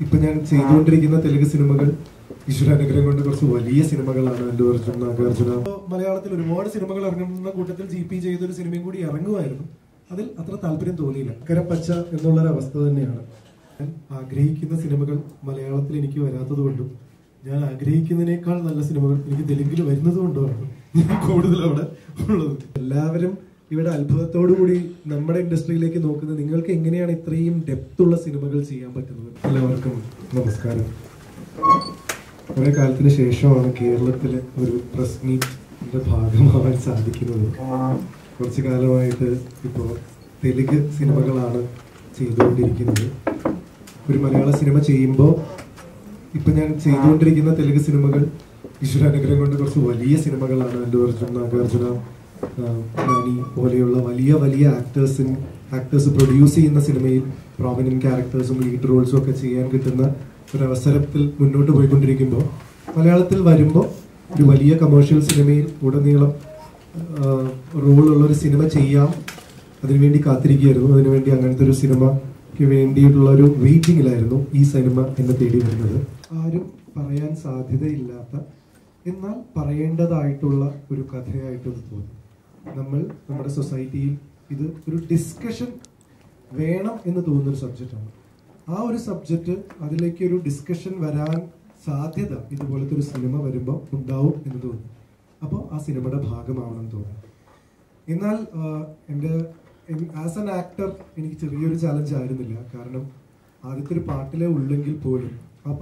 ഇപ്പൊ ഞാൻ ചെയ്തുകൊണ്ടിരിക്കുന്ന തെലുങ്ക് സിനിമകൾ ഈശ്വരാനുഗ്രഹം കൊണ്ട് കുറച്ച് വലിയ സിനിമകളാണ്. അല്ലു അർജുൻ, നാഗാർജുന. മലയാളത്തിൽ ഒരുപാട് സിനിമകൾ ഇറങ്ങുന്ന കൂട്ടത്തിൽ GP ചെയ്തൊരു സിനിമയും കൂടി ഇറങ്ങുമായിരുന്നു. അതിൽ അത്ര താല്പര്യം തോന്നിയില്ല. കരപ്പച്ച എന്നുള്ളൊരു അവസ്ഥ തന്നെയാണ്. ഞാൻ ആഗ്രഹിക്കുന്ന സിനിമകൾ മലയാളത്തിൽ എനിക്ക് വരാത്തത് കൊണ്ടും ഞാൻ ആഗ്രഹിക്കുന്നതിനേക്കാൾ നല്ല സിനിമകൾ എനിക്ക് തെലുങ്കിൽ വരുന്നത് കൊണ്ടുമാണ് ഞാൻ കൂടുതൽ അവിടെ ഉള്ളത്. എല്ലാവരും ഇവിടെ അത്ഭുതത്തോടു കൂടി നമ്മുടെ ഇൻഡസ്ട്രിയിലേക്ക് നോക്കുന്നത് നിങ്ങൾക്ക് എങ്ങനെയാണ് ഇത്രയും ഡെപ്ത് ഉള്ള സിനിമകൾ ചെയ്യാൻ പറ്റുന്നത്. എല്ലാവർക്കും നമസ്കാരം. കുറെ കാലത്തിന് ശേഷമാണ് കേരളത്തിലെ ഒരു പ്രസ് മീറ്റിന്റെ ഭാഗമാവാൻ സാധിക്കുന്നത്. കുറച്ചു കാലമായിട്ട് ഇപ്പോൾ തെലുങ്ക് സിനിമകളാണ് ചെയ്തുകൊണ്ടിരിക്കുന്നത്. ഒരു മലയാള സിനിമ ചെയ്യുമ്പോൾ ഇപ്പൊ ഞാൻ ചെയ്തുകൊണ്ടിരിക്കുന്ന തെലുങ്ക് സിനിമകൾ ഈശ്വരാനുഗ്രഹം കൊണ്ട് കുറച്ച് വലിയ സിനിമകളാണ്. അല്ലു അർജുൻ, നാഗാർജുന, നാനി പോലെയുള്ള വലിയ വലിയ ആക്ടേഴ്സ് പ്രൊഡ്യൂസ് ചെയ്യുന്ന സിനിമയിൽ പ്രോമിനന്റ് ക്യാരക്ടേഴ്സും ലീഡ് റോൾസും ഒക്കെ ചെയ്യാൻ കിട്ടുന്ന ഒരു അവസരത്തിൽ മുന്നോട്ട് പോയിക്കൊണ്ടിരിക്കുമ്പോൾ മലയാളത്തിൽ വരുമ്പോൾ ഒരു വലിയ കമേഴ്ഷ്യൽ സിനിമയിൽ ഉടനീളം റോളുള്ള ഒരു സിനിമ ചെയ്യാം, അതിനുവേണ്ടി കാത്തിരിക്കുകയായിരുന്നു. അതിനുവേണ്ടി അങ്ങനത്തെ ഒരു സിനിമയ്ക്ക് വേണ്ടിയിട്ടുള്ള ഒരു വെയിറ്റിംഗിലായിരുന്നു ഈ സിനിമ എന്നെ തേടി വരുന്നത്. ആരും പറയാൻ സാധ്യതയില്ലാത്ത എന്നാൽ പറയേണ്ടതായിട്ടുള്ള ഒരു കഥയായിട്ട് ഇത് തോന്നി. നമ്മുടെ സൊസൈറ്റിയിൽ ഇത് ഒരു ഡിസ്കഷൻ വേണം എന്ന് തോന്നുന്നൊരു സബ്ജക്റ്റാണ്. ആ ഒരു സബ്ജക്റ്റ് അതിലേക്ക് ഒരു ഡിസ്കഷൻ വരാൻ സാധ്യത ഇതുപോലത്തെ ഒരു സിനിമ വരുമ്പോൾ ഉണ്ടാവും എന്ന് തോന്നി. അപ്പോൾ ആ സിനിമയുടെ ഭാഗമാവണം തോന്നി. എന്നാൽ എൻ്റെ ആസ് ആൻ ആക്ടർ എനിക്ക് ചെറിയൊരു ചാലഞ്ച് ആയിരുന്നില്ല. കാരണം ആദ്യത്തെ ഒരു പാട്ടിലേ ഉള്ളെങ്കിൽ പോലും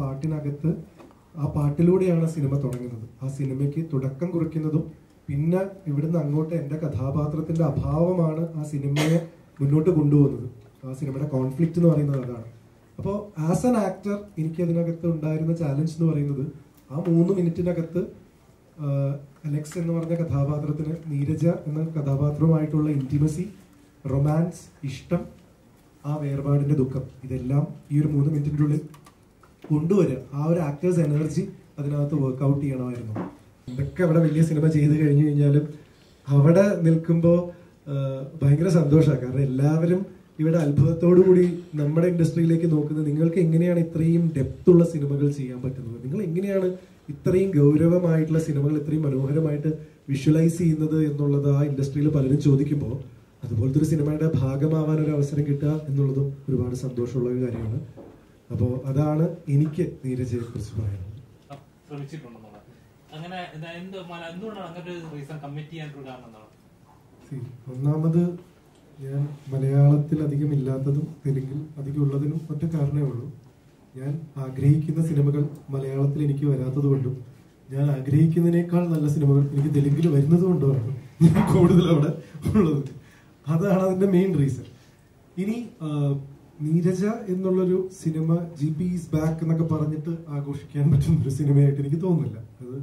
ആ പാട്ടിലൂടെയാണ് സിനിമ തുടങ്ങുന്നത്. ആ സിനിമയ്ക്ക് തുടക്കം കുറിക്കുന്നതും പിന്നെ ഇവിടുന്ന് അങ്ങോട്ട് എൻ്റെ കഥാപാത്രത്തിന്റെ അഭാവമാണ് ആ സിനിമയെ മുന്നോട്ട് കൊണ്ടുപോകുന്നത്. ആ സിനിമയുടെ കോൺഫ്ലിക്റ്റ് എന്ന് പറയുന്നത് അതാണ്. അപ്പോൾ ആസ് ആൻ ആക്ടർ എനിക്ക് അതിനകത്ത് ഉണ്ടായിരുന്ന ചാലഞ്ച് എന്ന് പറയുന്നത് ആ 3 മിനിറ്റിനകത്ത് അലക്സ് എന്ന് പറഞ്ഞ കഥാപാത്രത്തിന് നീരജ എന്ന കഥാപാത്രവുമായിട്ടുള്ള ഇന്റിമസി, റൊമാൻസ്, ഇഷ്ടം, ആ വേർപാടിന്റെ ദുഃഖം, ഇതെല്ലാം ഈ ഒരു 3 മിനിറ്റിൻ്റെ ഉള്ളിൽ കൊണ്ടുവരിക. ആ ഒരു ആക്ടേഴ്സ് എനർജി അതിനകത്ത് വർക്ക്ഔട്ട് ചെയ്യണമായിരുന്നു. ഇതൊക്കെ അവിടെ വലിയ സിനിമ ചെയ്ത് കഴിഞ്ഞു കഴിഞ്ഞാലും അവിടെ നിൽക്കുമ്പോൾ ഭയങ്കര സന്തോഷമാണ്. കാരണം എല്ലാവരും ഇവിടെ അത്ഭുതത്തോടു കൂടി നമ്മുടെ ഇൻഡസ്ട്രിയിലേക്ക് നോക്കുന്നത് നിങ്ങൾക്ക് എങ്ങനെയാണ് ഇത്രയും ഡെപ്ത് ഉള്ള സിനിമകൾ ചെയ്യാൻ പറ്റുന്നത്, നിങ്ങൾ എങ്ങനെയാണ് ഇത്രയും ഗൗരവമായിട്ടുള്ള സിനിമകൾ ഇത്രയും മനോഹരമായിട്ട് വിഷ്വലൈസ് ചെയ്യുന്നത് എന്നുള്ളത് ആ ഇൻഡസ്ട്രിയിൽ പലരും ചോദിക്കുമ്പോൾ അതുപോലത്തെ ഒരു സിനിമയുടെ ഭാഗമാവാൻ ഒരു അവസരം കിട്ടുക എന്നുള്ളതും ഒരുപാട് സന്തോഷമുള്ള ഒരു കാര്യമാണ്. അപ്പോൾ അതാണ് എനിക്ക് നീരജയെ കുറിച്ച് പറയുന്നത്. ഒന്നാമത് ഞാൻ മലയാളത്തിൽ അധികം ഇല്ലാത്തതും തെലുങ്കിൽ അധികം ഉള്ളതിനും ഒറ്റ കാരണമേ ഉള്ളൂ. ഞാൻ ആഗ്രഹിക്കുന്ന സിനിമകൾ മലയാളത്തിൽ എനിക്ക് വരാത്തത് കൊണ്ടും ഞാൻ ആഗ്രഹിക്കുന്നതിനേക്കാൾ നല്ല സിനിമകൾ എനിക്ക് തെലുങ്കിൽ വരുന്നത് കൊണ്ടുമാണ് ഞാൻ കൂടുതൽ അവിടെ ഉള്ളത്. അതാണ് അതിന്റെ മെയിൻ റീസൺ. ഇനി നീരജ എന്നുള്ളൊരു സിനിമ GP ഈസ് ബാക്ക് എന്നൊക്കെ പറഞ്ഞിട്ട് ആഘോഷിക്കാൻ പറ്റുന്ന ഒരു സിനിമയായിട്ട് എനിക്ക് തോന്നുന്നില്ല.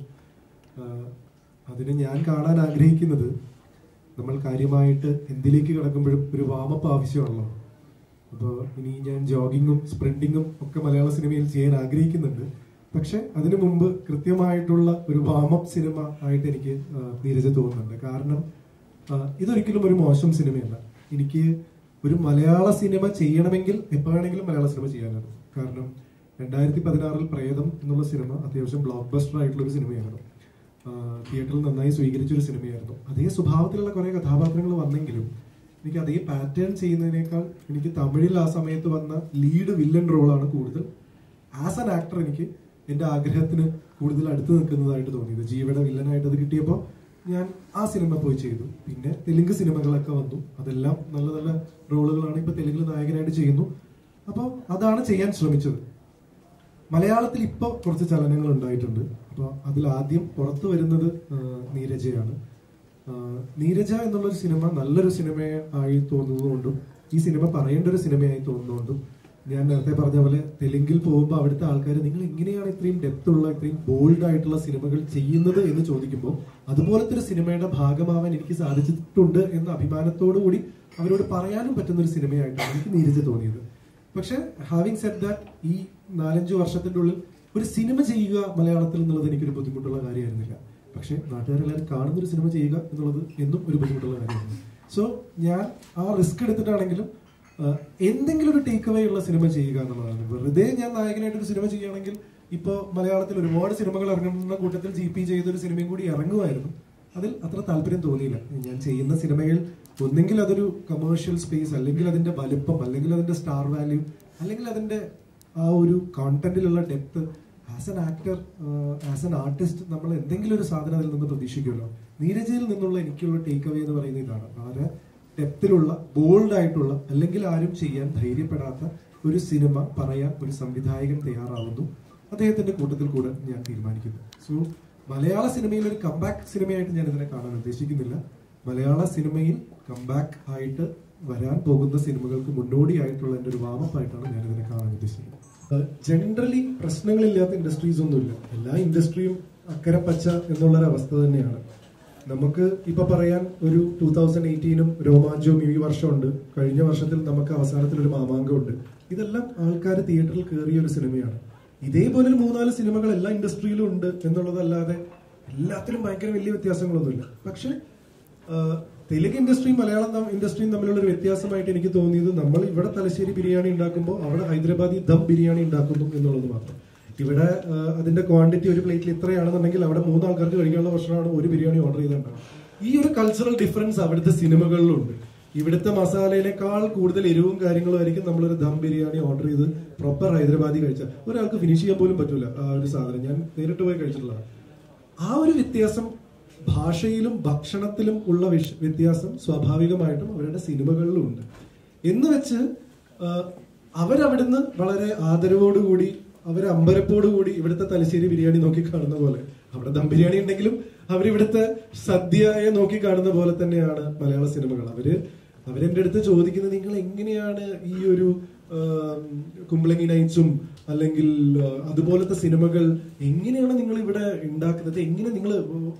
അതിനെ ഞാൻ കാണാൻ ആഗ്രഹിക്കുന്നത് നമ്മൾ കാര്യമായിട്ട് എന്തിലേക്ക് കിടക്കുമ്പോഴും ഒരു വാമപ്പ് ആവശ്യമാണല്ലോ. അപ്പോൾ ഇനി ഞാൻ ജോഗിങ്ങും സ്പ്രിന്റിങ്ങും ഒക്കെ മലയാള സിനിമയിൽ ചെയ്യാൻ ആഗ്രഹിക്കുന്നുണ്ട്. പക്ഷെ അതിനു മുമ്പ് കൃത്യമായിട്ടുള്ള ഒരു വാമപ്പ് സിനിമ ആയിട്ട് എനിക്ക് നീരജ തോന്നുന്നുണ്ട്. കാരണം ഇതൊരിക്കലും ഒരു മോശം സിനിമയല്ല. എനിക്ക് ഒരു മലയാള സിനിമ ചെയ്യണമെങ്കിൽ എപ്പോഴാണെങ്കിലും മലയാള സിനിമ ചെയ്യാനാണ്. കാരണം 2016 പ്രേതം എന്നുള്ള സിനിമ അത്യാവശ്യം ബ്ലോക്ക് ബസ്റ്റർ ആയിട്ടുള്ള ഒരു സിനിമയായിരുന്നു. തിയേറ്ററിൽ നന്നായി സ്വീകരിച്ചൊരു സിനിമയായിരുന്നു. അതേ സ്വഭാവത്തിലുള്ള കുറെ കഥാപാത്രങ്ങൾ വന്നെങ്കിലും എനിക്ക് അതേ പാറ്റേൺ ചെയ്യുന്നതിനേക്കാൾ എനിക്ക് തമിഴിൽ ആ സമയത്ത് വന്ന ലീഡ് വില്ലൻ റോളാണ് കൂടുതൽ ആസ് ആൻ ആക്ടർ എനിക്ക് എൻ്റെ ആഗ്രഹത്തിന് കൂടുതൽ അടുത്ത് നിൽക്കുന്നതായിട്ട് തോന്നിയത്. ജീവയുടെ വില്ലനായിട്ട് അത് കിട്ടിയപ്പോൾ ഞാൻ ആ സിനിമ പോയി ചെയ്തു. പിന്നെ തെലുങ്ക് സിനിമകളൊക്കെ വന്നു. അതെല്ലാം നല്ല നല്ല റോളുകളാണ്. ഇപ്പൊ തെലുങ്കിൽ നായകനായിട്ട് ചെയ്യുന്നു. അപ്പോൾ അതാണ് ചെയ്യാൻ ശ്രമിച്ചത്. മലയാളത്തിൽ ഇപ്പോൾ കുറച്ച് ചലനങ്ങൾ ഉണ്ടായിട്ടുണ്ട്. അപ്പോൾ അതിൽ ആദ്യം പുറത്തു വരുന്നത് നീരജയാണ്. നീരജ എന്നുള്ളൊരു സിനിമ നല്ലൊരു സിനിമയായി തോന്നുന്നതുകൊണ്ടും ഈ സിനിമ പറയേണ്ട ഒരു സിനിമയായി തോന്നുന്നതുകൊണ്ടും ഞാൻ നേരത്തെ പറഞ്ഞ പോലെ തെലുങ്കിൽ പോകുമ്പോൾ അവിടുത്തെ ആൾക്കാർ നിങ്ങൾ എങ്ങനെയാണ് ഇത്രയും ഡെപ്ത് ഉള്ള ഇത്രയും ബോൾഡ് ആയിട്ടുള്ള സിനിമകൾ ചെയ്യുന്നത് എന്ന് ചോദിക്കുമ്പോൾ അതുപോലത്തെ ഒരു സിനിമയുടെ ഭാഗമാവാൻ എനിക്ക് സാധിച്ചിട്ടുണ്ട് എന്ന അഭിമാനത്തോടു കൂടി അവരോട് പറയാനും പറ്റുന്ന ഒരു സിനിമയായിട്ടാണ് എനിക്ക് നീരജ തോന്നിയത്. പക്ഷെ ഹാവിങ് സെഡ് ദാറ്റ് ഈ 4-5 വർഷത്തിന്റെ ഉള്ളിൽ ഒരു സിനിമ ചെയ്യുക മലയാളത്തിൽ എന്നുള്ളത് എനിക്കൊരു ബുദ്ധിമുട്ടുള്ള കാര്യമായിരുന്നില്ല. പക്ഷെ നാട്ടുകാരെല്ലാവരും കാണുന്നൊരു സിനിമ ചെയ്യുക എന്നുള്ളത് എന്നും ഒരു ബുദ്ധിമുട്ടുള്ള കാര്യമാണ്. സോ ഞാൻ ആ റിസ്ക് എടുത്തിട്ടാണെങ്കിലും എന്തെങ്കിലും ഒരു ടേക്ക് അവേ ഉള്ള സിനിമ ചെയ്യുക എന്നുള്ളതാണ്. വെറുതെ ഞാൻ നായകനായിട്ട് ഒരു സിനിമ ചെയ്യുകയാണെങ്കിൽ ഇപ്പോൾ മലയാളത്തിൽ ഒരുപാട് സിനിമകൾ ഇറങ്ങുന്ന കൂട്ടത്തിൽ GP ചെയ്തൊരു സിനിമയും കൂടി ഇറങ്ങുമായിരുന്നു. അതിൽ അത്ര താല്പര്യം തോന്നിയില്ല. ഞാൻ ചെയ്യുന്ന സിനിമയിൽ ഒന്നെങ്കിൽ അതൊരു കമേഴ്ഷ്യൽ സ്പേസ്, അല്ലെങ്കിൽ അതിന്റെ വലുപ്പം, അല്ലെങ്കിൽ അതിന്റെ സ്റ്റാർ വാല്യൂ, അല്ലെങ്കിൽ അതിന്റെ ആ ഒരു കോണ്ടന്റിലുള്ള depth. As an actor, as an artist നമ്മൾ എന്തെങ്കിലും ഒരു സാധനം അതിൽ നിന്ന് പ്രതീക്ഷിക്കുമല്ലോ. നീരജയിൽ നിന്നുള്ള എനിക്കുള്ള ടേക്ക് അവേ എന്ന് പറയുന്നത് ഇതാണ്. വളരെ ഡെപ്തിലുള്ള, ബോൾഡ് ആയിട്ടുള്ള, അല്ലെങ്കിൽ ആരും ചെയ്യാൻ ധൈര്യപ്പെടാത്ത ഒരു സിനിമ പറയാൻ ഒരു സംവിധായകൻ തയ്യാറാവുന്നു. അദ്ദേഹത്തിന്റെ കൂട്ടത്തിൽ കൂടെ ഞാൻ തീരുമാനിക്കുന്നു. സോ മലയാള സിനിമയിൽ ഒരു കംബാക്ക് സിനിമയായിട്ട് ഞാൻ ഇതിനെ കാണാൻ ഉദ്ദേശിക്കുന്നില്ല. മലയാള സിനിമയിൽ കംബാക്ക് ആയിട്ട് വരാൻ പോകുന്ന സിനിമകൾക്ക് മുന്നോടിയായിട്ടുള്ള എൻ്റെ ഒരു വാമപ്പായിട്ടാണ് ഞാൻ ഇതിനെ കാണാൻ ഉദ്ദേശിക്കുന്നത്. ജനറലി പ്രശ്നങ്ങളില്ലാത്ത ഇൻഡസ്ട്രീസ് ഒന്നുമില്ല. എല്ലാ ഇൻഡസ്ട്രിയും അക്കരെ പച്ച എന്നുള്ളൊരു അവസ്ഥ തന്നെയാണ്. നമുക്ക് ഇപ്പൊ പറയാൻ ഒരു 2018 രോമാഞ്ചവും ഈ വർഷമുണ്ട്. കഴിഞ്ഞ വർഷത്തിൽ നമുക്ക് അവസാനത്തിൽ ഒരു മാമാങ്കമുണ്ട്. ഇതെല്ലാം ആൾക്കാർ തിയേറ്ററിൽ കയറിയ ഒരു സിനിമയാണ്. ഇതേപോലെ ഒരു 3-4 സിനിമകൾ എല്ലാ ഇൻഡസ്ട്രിയിലും ഉണ്ട് എന്നുള്ളതല്ലാതെ എല്ലാത്തിലും ഭയങ്കര വലിയ വ്യത്യാസങ്ങളൊന്നുമില്ല. പക്ഷെ തെലുങ്ക് ഇൻഡസ്ട്രിയും മലയാളം ഇൻഡസ്ട്രിയും തമ്മിലുള്ള ഒരു വ്യത്യാസമായിട്ട് എനിക്ക് തോന്നിയത്, നമ്മൾ ഇവിടെ തലശ്ശേരി ബിരിയാണി ഉണ്ടാക്കുമ്പോൾ അവിടെ ഹൈദരാബാദി ദം ബിരിയാണി ഉണ്ടാക്കുന്നു എന്നുള്ളത് മാത്രം. ഇവിടെ അതിന്റെ ക്വാണ്ടിറ്റി ഒരു പ്ലേറ്റിൽ ഇത്രയാണെന്നുണ്ടെങ്കിൽ അവിടെ 3 ആൾക്കാർക്ക് കഴിക്കാനുള്ള ഭക്ഷണമാണ് ഒരു ബിരിയാണി ഓർഡർ ചെയ്തിട്ടുണ്ടാവും. ഈ ഒരു കൾച്ചറൽ ഡിഫറൻസ് അവിടുത്തെ സിനിമകളിലുണ്ട്. ഇവിടുത്തെ മസാലയിലേക്കാൾ കൂടുതൽ എരിവും കാര്യങ്ങളും ആയിരിക്കും നമ്മളൊരു ദം ബിരിയാണി ഓർഡർ ചെയ്ത് പ്രോപ്പർ ഹൈദരാബാദി കഴിച്ചാൽ ഒരാൾക്ക് ഫിനിഷ് ചെയ്യാൻ പോലും പറ്റൂല ആ ഒരു സാധനം. ഞാൻ നേരിട്ട് പോയി കഴിച്ചിട്ടുള്ളതാണ്. ആ ഒരു വ്യത്യാസം ഭാഷയിലും ഭക്ഷണത്തിലും ഉള്ള വ്യത്യാസം സ്വാഭാവികമായിട്ടും അവരുടെ സിനിമകളിലും ഉണ്ട്. എന്ന് വെച്ച് അവരവിടുന്ന് വളരെ ആദരവോടുകൂടി, അമ്പരപ്പോടുകൂടി ഇവിടുത്തെ തലശ്ശേരി ബിരിയാണി നോക്കി കാണുന്ന പോലെ, അവിടെ ദം ബിരിയാണി ഉണ്ടെങ്കിലും അവരിവിടുത്തെ സദ്യയെ നോക്കി കാണുന്ന പോലെ തന്നെയാണ് മലയാള സിനിമകൾ. അവരെന്റെ അടുത്ത് ചോദിക്കുന്നത്, നിങ്ങൾ എങ്ങനെയാണ് ഈ ഒരു കുമ്പളങ്ങി നൈറ്റ്സും അല്ലെങ്കിൽ അതുപോലത്തെ സിനിമകൾ എങ്ങനെയാണ് നിങ്ങൾ ഇവിടെ ഉണ്ടാക്കുന്നത്, എങ്ങനെ നിങ്ങൾ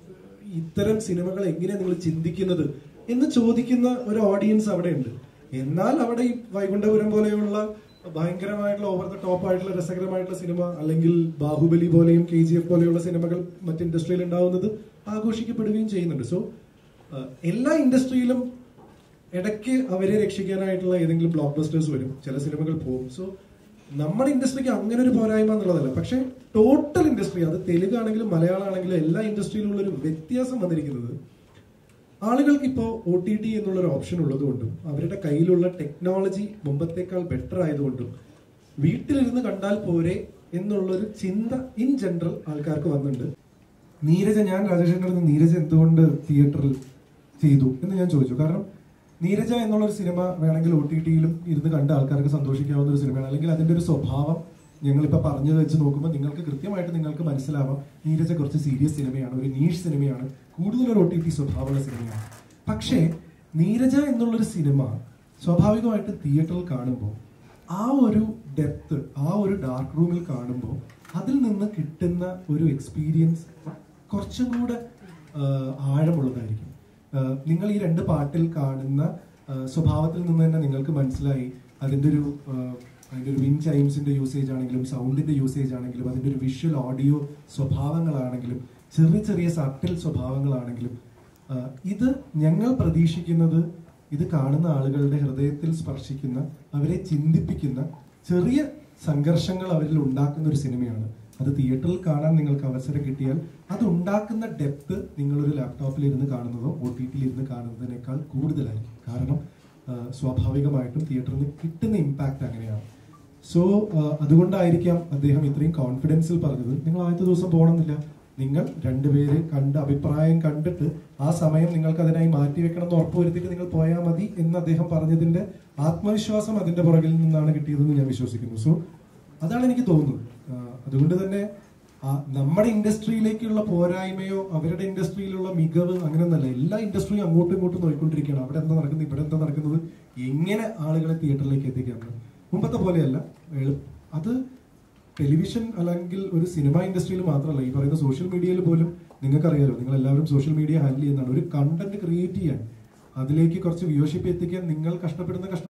ഇത്തരം സിനിമകൾ എങ്ങനെയാണ് നിങ്ങൾ ചിന്തിക്കുന്നത് എന്ന് ചോദിക്കുന്ന ഒരു ഓഡിയൻസ് അവിടെ ഉണ്ട്. എന്നാൽ അവിടെ ഈ വൈകുണ്ഠപുരം പോലെയുള്ള ഭയങ്കരമായിട്ടുള്ള ഓവർ ദ ടോപ്പ് ആയിട്ടുള്ള രസകരമായിട്ടുള്ള സിനിമ, അല്ലെങ്കിൽ ബാഹുബലി പോലെയും KGF പോലെയുള്ള സിനിമകൾ മറ്റ് ഇൻഡസ്ട്രിയിൽ ഉണ്ടാവുന്നത് ആഘോഷിക്കപ്പെടുകയും ചെയ്യുന്നുണ്ട്. സോ എല്ലാ ഇൻഡസ്ട്രിയിലും ഇടയ്ക്ക് അവരെ രക്ഷിക്കാനായിട്ടുള്ള ഏതെങ്കിലും ബ്ലോക്ക് ബസ്റ്റേഴ്സ് വരും, ചില സിനിമകൾ പോകും. സോ നമ്മുടെ ഇൻഡസ്ട്രിക്ക് അങ്ങനെ ഒരു പോരായ്മ എന്നുള്ളതല്ല. പക്ഷെ ടോട്ടൽ ഇൻഡസ്ട്രി, അത് തെലുങ്ക് ആണെങ്കിലും മലയാളം ആണെങ്കിലും എല്ലാ ഇൻഡസ്ട്രിയിലുള്ള ഒരു വ്യത്യാസം വന്നിരിക്കുന്നത്, ആളുകൾക്ക് ഇപ്പോൾ OTT എന്നുള്ളൊരു ഓപ്ഷൻ ഉള്ളതുകൊണ്ടും അവരുടെ കയ്യിലുള്ള ടെക്നോളജി മുമ്പത്തേക്കാൾ ബെറ്റർ ആയതുകൊണ്ടും വീട്ടിലിരുന്ന് കണ്ടാൽ പോരെ എന്നുള്ളൊരു ചിന്ത ഇൻ ജനറൽ ആൾക്കാർക്ക് വന്നിട്ടുണ്ട്. ഞാൻ രാജേഷിന്റെ അടുത്ത് നീരജ എന്തുകൊണ്ട് തിയേറ്ററിൽ ചെയ്തു എന്ന് ഞാൻ ചോദിച്ചു. കാരണം നീരജ എന്നുള്ളൊരു സിനിമ വേണമെങ്കിൽ OTTയിലും ഇരുന്ന് കണ്ട ആൾക്കാർക്ക് സന്തോഷിക്കാവുന്ന ഒരു സിനിമയാണ്. അല്ലെങ്കിൽ അതിന്റെ ഒരു സ്വഭാവം ഞങ്ങളിപ്പോൾ പറഞ്ഞു വെച്ച് നോക്കുമ്പോൾ നിങ്ങൾക്ക് കൃത്യമായിട്ട് നിങ്ങൾക്ക് മനസ്സിലാവാം, നീരജ കുറച്ച് സീരിയസ് സിനിമയാണ്, ഒരു നീഷ് സിനിമയാണ്, കൂടുതലൊരു OTT സ്വഭാവമുള്ള സിനിമയാണ്. പക്ഷേ നീരജ എന്നുള്ളൊരു സിനിമ സ്വാഭാവികമായിട്ട് തിയേറ്ററിൽ കാണുമ്പോൾ ആ ഒരു ഡെപ്ത്, ആ ഒരു ഡാർക്ക് റൂമിൽ കാണുമ്പോൾ അതിൽ നിന്ന് കിട്ടുന്ന ഒരു എക്സ്പീരിയൻസ് കുറച്ചും കൂടെ ആഴമുള്ളതായിരിക്കും. നിങ്ങൾ ഈ 2 പാട്ടിൽ കാണുന്ന സ്വഭാവത്തിൽ നിന്ന് തന്നെ നിങ്ങൾക്ക് മനസ്സിലായി അതിൻ്റെ ഒരു വിൻഡ് ചൈംസിന്റെ യൂസേജ് ആണെങ്കിലും സൗണ്ടിന്റെ യൂസേജ് ആണെങ്കിലും അതിന്റെ ഒരു വിഷ്വൽ ഓഡിയോ സ്വഭാവങ്ങളാണെങ്കിലും ചെറിയ ചെറിയ സട്ടിൽ സ്വഭാവങ്ങളാണെങ്കിലും ഇത് ഞങ്ങൾ പ്രതീക്ഷിക്കുന്നത് ഇത് കാണുന്ന ആളുകളുടെ ഹൃദയത്തിൽ സ്പർശിക്കുന്ന, അവരെ ചിന്തിപ്പിക്കുന്ന ചെറിയ സംഘർഷങ്ങൾ അവരിൽ ഉണ്ടാക്കുന്ന ഒരു സിനിമയാണ്. അത് തിയേറ്ററിൽ കാണാൻ നിങ്ങൾക്ക് അവസരം കിട്ടിയാൽ അത് ഉണ്ടാക്കുന്ന ഡെപ്ത് നിങ്ങളൊരു ലാപ്ടോപ്പിൽ ഇരുന്ന് കാണുന്നതോ OTTയിൽ ഇരുന്ന് കാണുന്നതിനേക്കാൾ കൂടുതലായിരിക്കും. കാരണം സ്വാഭാവികമായിട്ടും തിയേറ്ററിൽ നിന്ന് കിട്ടുന്ന ഇമ്പാക്ട് അങ്ങനെയാണ്. സോ അതുകൊണ്ടായിരിക്കാം അദ്ദേഹം ഇത്രയും കോൺഫിഡൻസിൽ പറഞ്ഞത്. നിങ്ങൾ ആദ്യത്തെ ദിവസം പോകണമെന്നില്ല, നിങ്ങൾ 2 പേര് കണ്ട് അഭിപ്രായം കണ്ടിട്ട് ആ സമയം നിങ്ങൾക്ക് അതിനായി മാറ്റിവെക്കണം എന്ന് ഉറപ്പുവരുത്തിയിട്ട് നിങ്ങൾ പോയാൽ മതി എന്ന് അദ്ദേഹം പറഞ്ഞതിന്റെ ആത്മവിശ്വാസം അതിന്റെ പുറകിൽ നിന്നാണ് കിട്ടിയതെന്ന് ഞാൻ വിശ്വസിക്കുന്നു. സോ അതാണ് എനിക്ക് തോന്നുന്നത്. അതുകൊണ്ട് തന്നെ നമ്മുടെ ഇൻഡസ്ട്രിയിലേക്കുള്ള പോരായ്മയോ അവരുടെ ഇൻഡസ്ട്രിയിലുള്ള മികവ് അങ്ങനെയൊന്നല്ല. എല്ലാ ഇൻഡസ്ട്രിയും അങ്ങോട്ടും ഇങ്ങോട്ടും നോക്കിക്കൊണ്ടിരിക്കുകയാണ്. അവിടെ എന്താ നടക്കുന്നത്, ഇവിടെ എന്താ നടക്കുന്നത്, എങ്ങനെ ആളുകളെ തിയേറ്ററിലേക്ക് എത്തിക്കാമെന്ന്. മുമ്പത്തെ പോലെയല്ല. അത് ടെലിവിഷൻ അല്ലെങ്കിൽ ഒരു സിനിമ ഇൻഡസ്ട്രിയിൽ മാത്രമല്ല, ഈ പറയുന്ന സോഷ്യൽ മീഡിയയിൽ പോലും നിങ്ങൾക്കറിയാലോ, നിങ്ങൾ എല്ലാവരും സോഷ്യൽ മീഡിയ ഹാൻഡിൽ ചെയ്യുന്നതാണ്. ഒരു കണ്ടന്റ് ക്രിയേറ്റ് ചെയ്യാൻ, അതിലേക്ക് കുറച്ച് വ്യൂവർഷിപ്പ് എത്തിക്കാൻ നിങ്ങൾ കഷ്ടപ്പെടുന്ന